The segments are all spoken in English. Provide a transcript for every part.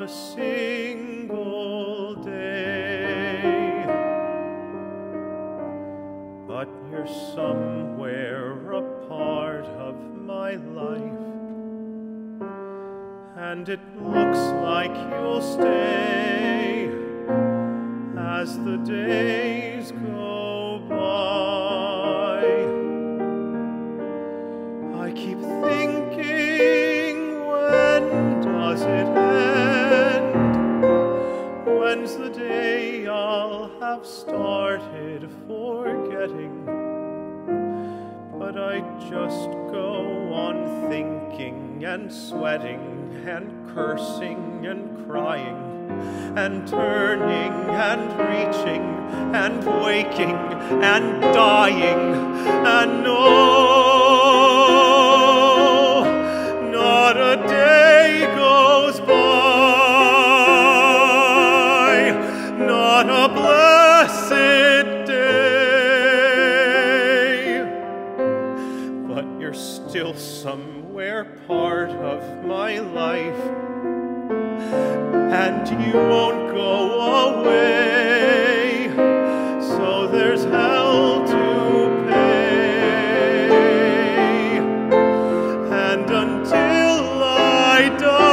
a single day. But you're somewhere a part of my life, and it looks like you'll stay as the days go by. I keep thinking, when does it end? When's the day I'll have started forgetting? But I just go on thinking and sweating and cursing and crying and turning and reaching and waking and dying, and no, not a day goes by, not a blessed day, but you're still somewhere part of my life, and you won't go away, so there's hell to pay. And until I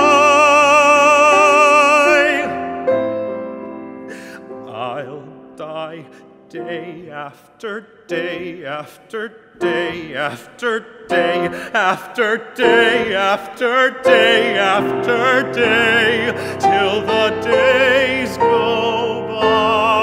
die, I'll die day after day after day after day after day after day after day, till the days go by.